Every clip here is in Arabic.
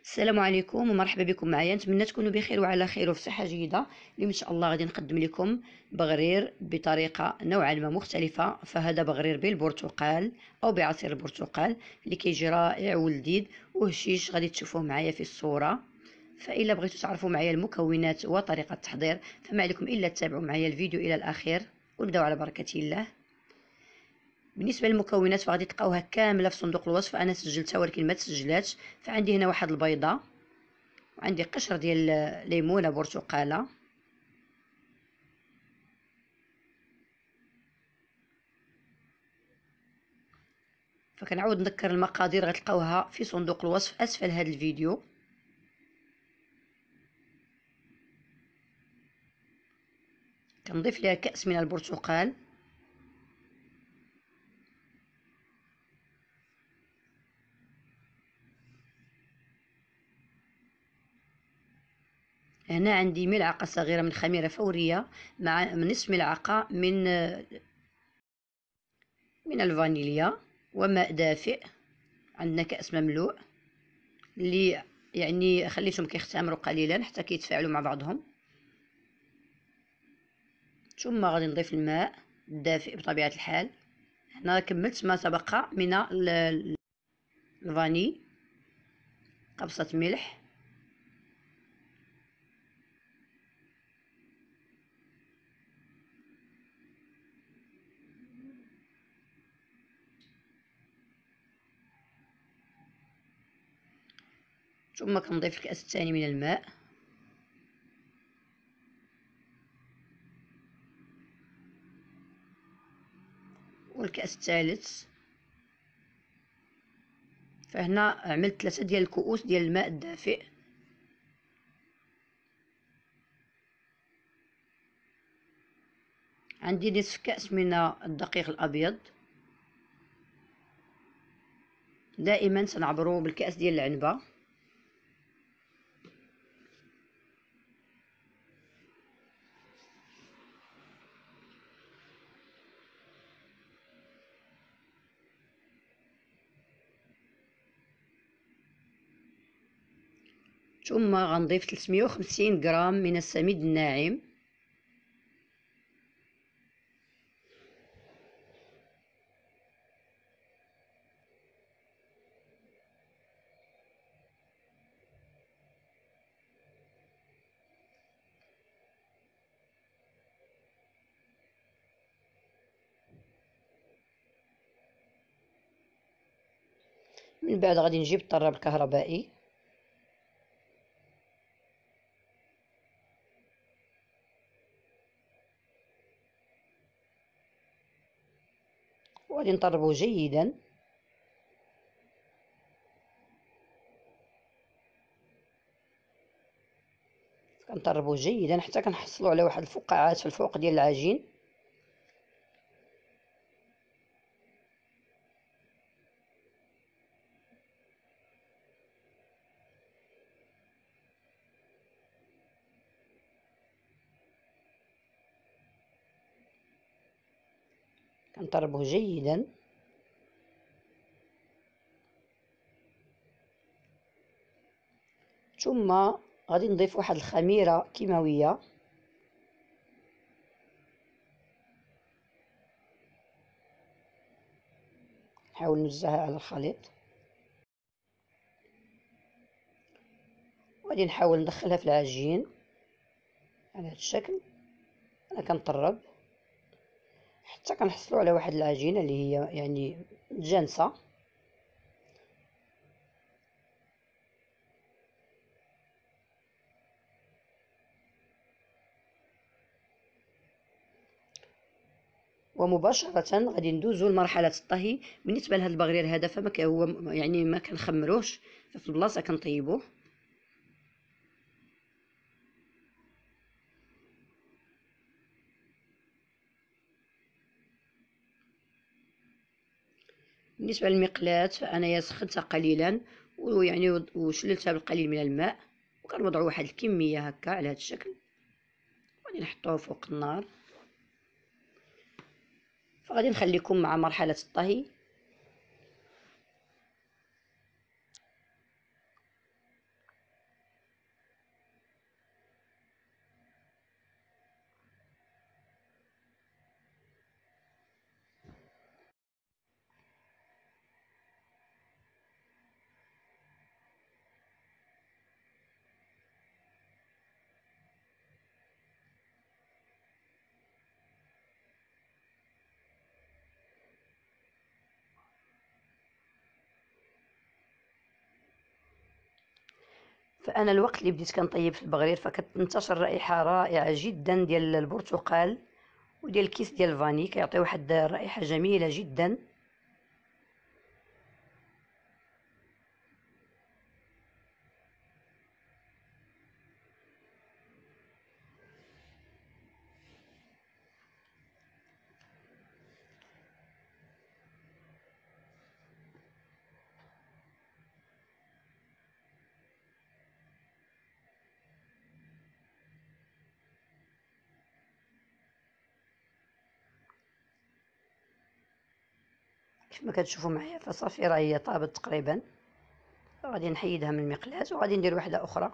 السلام عليكم ومرحبا بكم معايا. نتمنى تكونوا بخير وعلى خير وفي صحه جيده. اليوم ان شاء الله غادي نقدم لكم بغرير بطريقه نوعا ما مختلفه. فهذا بغرير بالبرتقال او بعصير البرتقال اللي كيجي رائع ولذيذ وهشيش. غادي تشوفوه معايا في الصوره. فإلا بغيتوا تعرفوا معايا المكونات وطريقه التحضير فما عليكم الا تتابعوا معايا الفيديو الى الاخير ونبداو على بركه الله. بالنسبه للمكونات فغادي تلقاوها كامله في صندوق الوصف. انا سجلتها ولكن ما تسجلاتش. فعندي هنا واحد البيضه، وعندي قشر ديال ليمونه برتقاله، فكنعاود نذكر المقادير غتلقاوها في صندوق الوصف اسفل هذا الفيديو. كنضيف لها كأس من البرتقال، هنا عندي ملعقه صغيره من خميره فوريه مع نصف ملعقه من الفانيليا وماء دافئ. عندنا كأس مملوء اللي يعني خليتهم كيختمروا قليلا حتى كيتفاعلوا مع بعضهم. ثم غادي نضيف الماء الدافئ بطبيعه الحال. هنا كملت ما سبق من الفاني، قبصه ملح، ثم كنضيف الكأس الثاني من الماء، والكأس الثالث. فهنا عملت 3 ديال الكؤوس ديال الماء الدافئ. عندي نصف كأس من الدقيق الأبيض. دائما سنعبره بالكأس ديال العنبة. ثم غنضيف 350 غرام من السميد الناعم، من بعد غادي نجيب الطراب الكهربائي وغادي نطربه جيدا. كنطربوه جيدا حتى كنحصلوا على واحد الفقاعات في الفوق ديال العجين. كنطربوه جيدا. ثم غادي نضيف واحد الخميره كيماويه، نحاول نوزعها على الخليط، وغادي نحاول ندخلها في العجين على هذا الشكل. انا كنطرب حتى كنحصلوا على واحد العجينه اللي هي يعني متجانسه. ومباشره غادي ندوزو لمرحله الطهي. بالنسبه لهذا البغرير هذا فما هو يعني ما كنخمروش، ففي البلاصه كنطيبوه. بالنسبه للمقلاة فانايا سخنتها قليلا ويعني وشللتها بالقليل من الماء، وكنوضعوا واحد الكميه هكا على هذا الشكل، وغادي نحطوه فوق النار. فغادي نخليكم مع مرحله الطهي. فانا الوقت اللي بديت كنطيب في البغرير فكتنتشر رائحه رائعه جدا ديال البرتقال وديال الكيس ديال الفاني، كيعطي واحد الرائحه جميله جدا. كيف ما كتشوفوا معايا فصافي راه هي طابت تقريبا. غادي نحيدها من المقلاة وغادي ندير واحده اخرى.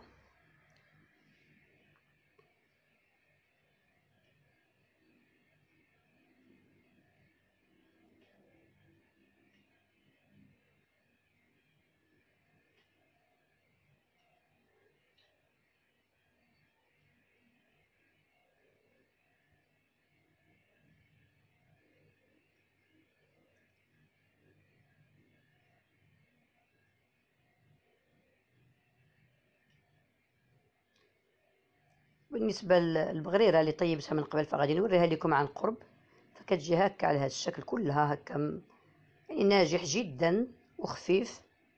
بالنسبه للبغريره اللي طيبتها من قبل فغادي نوريها لكم عن قرب. فكتجي هكا على هذا الشكل كلها هكا، يعني ناجح جدا وخفيف.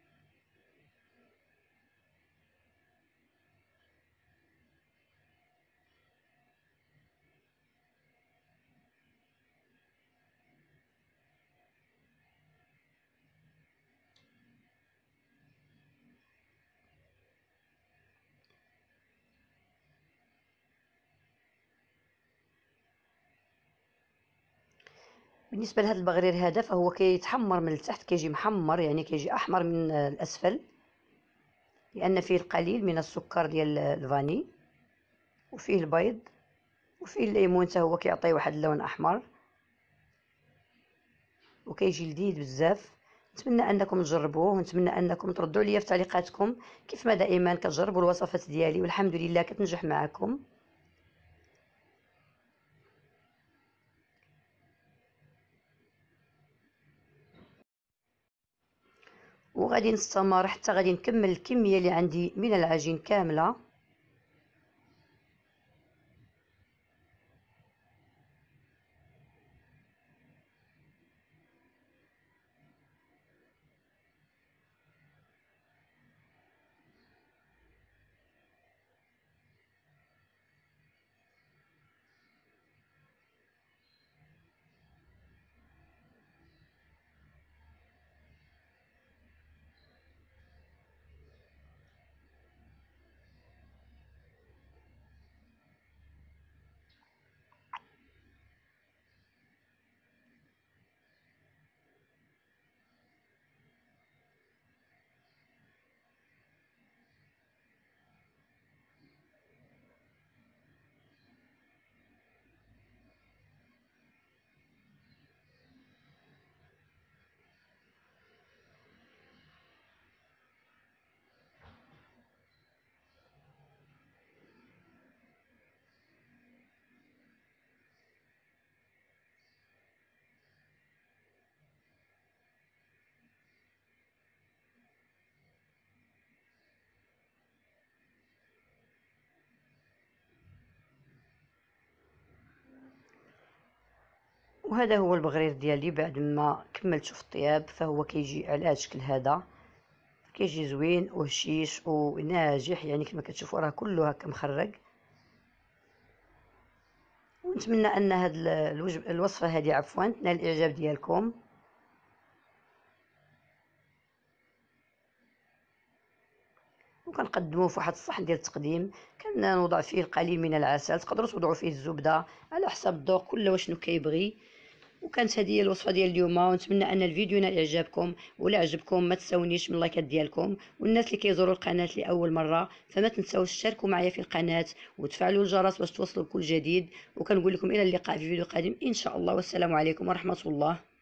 بالنسبه لهذا البغرير هذا فهو كيتحمر من التحت، كيجي محمر يعني كيجي احمر من الاسفل، لان فيه القليل من السكر ديال الفاني وفيه البيض وفيه الليمون حتى هو كيعطي واحد اللون احمر وكيجي لذيذ بزاف. نتمنى انكم تجربوه ونتمنى انكم تردوا لي في تعليقاتكم كيف ما دائما كتجربوا الوصفات ديالي والحمد لله كتنجح معكم. وغادي نستمر حتى غادي نكمل الكميه اللي عندي من العجين كامله. وهذا هو البغرير ديالي بعد ما كملته في الطياب، فهو كيجي على هذا الشكل هذا، كيجي زوين وهشيش وناجح، يعني كما كتشوفوا راه كله هكا مخرج. ونتمنى ان هاد الوصفه هذه عفوا تنال الاعجاب ديالكم. وكنقدموه في واحد الصحن ديال التقديم، كنوضع فيه القليل من العسل، تقدروا توضعوا فيه الزبده على حسب الذوق كل واشنو كيبغي. وكانت هذه هي الوصفه ديال اليوم، ونتمنى ان الفيديو ينال اعجابكم، ولا عجبكم ما تساونيش من اللايكات ديالكم. والناس اللي كيزوروا القناه لاول مره فما تنساوش تشاركوا معايا في القناه وتفعلوا الجرس باش توصلوا بكل جديد. وكنقول لكم الى اللقاء في فيديو قادم ان شاء الله، والسلام عليكم ورحمه الله.